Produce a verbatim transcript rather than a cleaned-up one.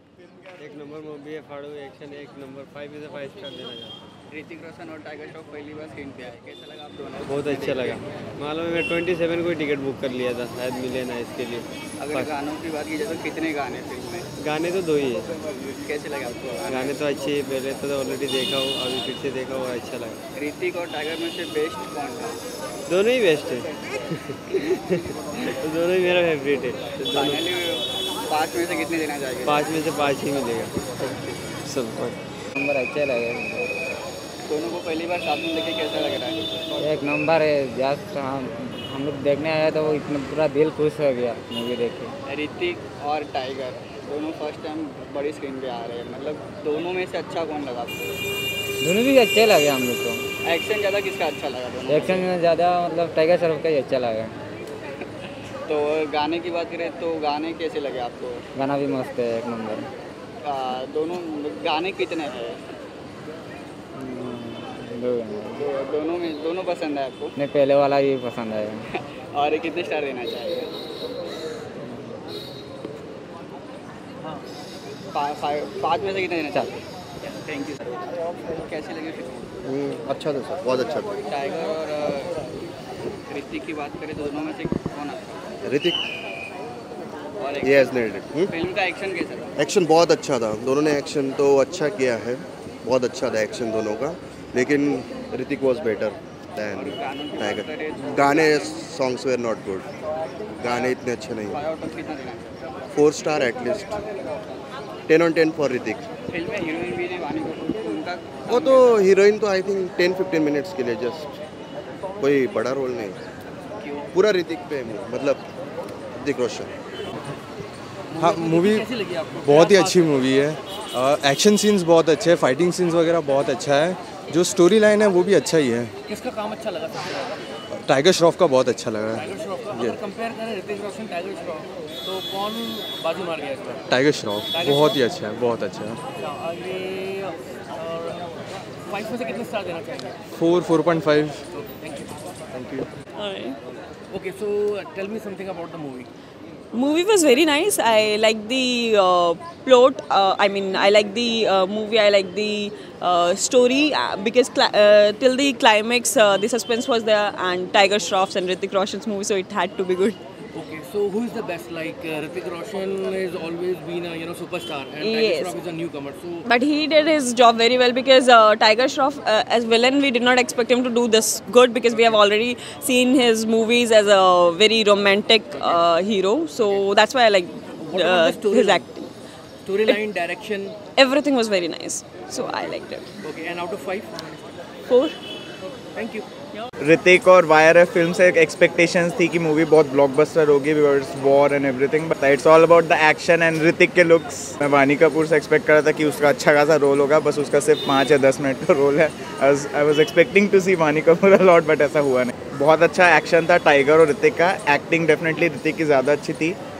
एक number movie है, फाड़ू एक्शन एक नंबर, फाइव में से फाइव स्टार देना चाहता हूँ। ऋतिक रोशन और टाइगर श्रॉफ पहली बार स्क्रीन पे आए, कैसा लगा आप दोनों? बहुत अच्छा लगा। मालूम है मैं ट्वेंटी सेवन को ही टिकट बुक कर लिया था, शायद मिले ना इसके लिए। अगर गानों की बात की जाए तो कितने गाने फिल्म में? गाने तो दो ही है। कैसे लगे आपको? गाने तो अच्छे, पहले तो ऑलरेडी देखा हूँ, अभी फिर से देखा हुआ, अच्छा लगा। ऋतिक और टाइगर में से बेस्ट कौन था? दोनों ही बेस्ट है। तो दोनों ही मेरा फेवरेट है। तो फाइनली पाँच में से कितने देना चाहिए? पाँच में से पाँच ही मिलेगा सब। नंबर अच्छा लगे। दोनों को पहली बार साथ में देखे कैसा लग रहा है? एक नंबर है। जस्ट हम हम लोग देखने आए तो वो इतना पूरा दिल खुश हो गया मूवी देख के। ऋतिक और टाइगर दोनों फर्स्ट टाइम बड़ी स्क्रीन पे आ रहे हैं, मतलब दोनों में से अच्छा कौन लगा आपको? दोनों भी अच्छे लगे हम लोग को। एक्शन ज़्यादा किसका अच्छा लगा? दोनों एक्शन में ज़्यादा मतलब टाइगर श्रॉफ का ही अच्छा लगा। तो गाने की बात करें तो गाने कैसे लगे आपको? गाना भी मस्त है, एक नंबर। आ, दोनों गाने कितने हैं? दो दो, दोनों में दोनों पसंद है आपको? नहीं, पहले वाला ही पसंद आया। और कितने स्टार देना चाहिए? पाँच में से कितने देना चाहिए? Thank you sir. कैसी लगी फिल्म? अच्छा था सर, बहुत अच्छा था। टाइगर और ऋतिक की बात करें तो दोनों में से कौन अच्छा? ऋतिक और ये फिल्म का एक्शन कैसा था? एक्शन बहुत अच्छा था, दोनों ने एक्शन तो अच्छा किया है, बहुत अच्छा था एक्शन दोनों का, लेकिन Hrithik was better than Tiger. गाने सॉन्ग्स वेर नॉट गुड, गाने इतने अच्छे नहीं। फाइव आउट ऑफ कितना देना चाहिए? Four star at least, ten on ten for Hrithik. Film में हीरोइन भी थी वानी कपूर, उनका वो तो हीरोइन तो I think ten fifteen minutes के लिए, जस्ट कोई बड़ा रोल नहीं, पूरा ऋतिक पे मतलब ऋतिक रोशन। हाँ, मूवी कैसी लगी आपको? बहुत ही अच्छी मूवी है। एक्शन सीन्स बहुत अच्छे हैं, फाइटिंग सीन्स वगैरह बहुत अच्छा है, जो स्टोरी लाइन है वो भी अच्छा ही है। किसका काम अच्छा लगा सबसे ज़्यादा? टाइगर श्रॉफ का बहुत अच्छा लगा है। टाइगर श्रॉफ का। अगर कंपेयर करें ऋतिक रोशन टाइगर श्रॉफ तो कौन बाजी मार गया इसमें? टाइगर श्रॉफ बहुत ही अच्छा है, बहुत अच्छा है। आगे फाइव में से कितने स्टार देना चाहिए? Four four point five. Thank you. Thank you. Okay, so tell me something about the movie. Movie was very nice. I like the uh, plot. Uh, I mean, I like the uh, movie. I like the uh, story uh, because cl- uh, till the climax, uh, the suspense was there, and Tiger Shroff's and Hrithik Roshan's movie, so it had to be good. Okay, so who is the best? Like uh, Hrithik Roshan has always been a you know superstar, and Tiger Yes. Shroff is a newcomer. So But he did his job very well because uh, Tiger Shroff, uh, as villain, we did not expect him to do this good because we have already seen his movies as a very romantic uh, hero. So that's why I like What about the uh, his storyline? acting. storyline, direction. Everything was very nice. So I liked it. Okay, and out of five? Four. Thank you. Hrithik और वायर film से expectations थी कि movie बहुत blockbuster होगी because War and everything, but it's all about the action and Hrithik के looks. मैं वानी कपूर से एक्सपेक्ट कर रहा था कि उसका अच्छा खासा रोल होगा, बस उसका सिर्फ पाँच या दस मिनट का रोल है। I was expecting to see Vaani Kapoor a lot, but ऐसा हुआ नहीं। बहुत अच्छा एक्शन था टाइगर और ऋतिक का, एक्टिंग डेफिनेटली ऋतिक की ज़्यादा अच्छी थी।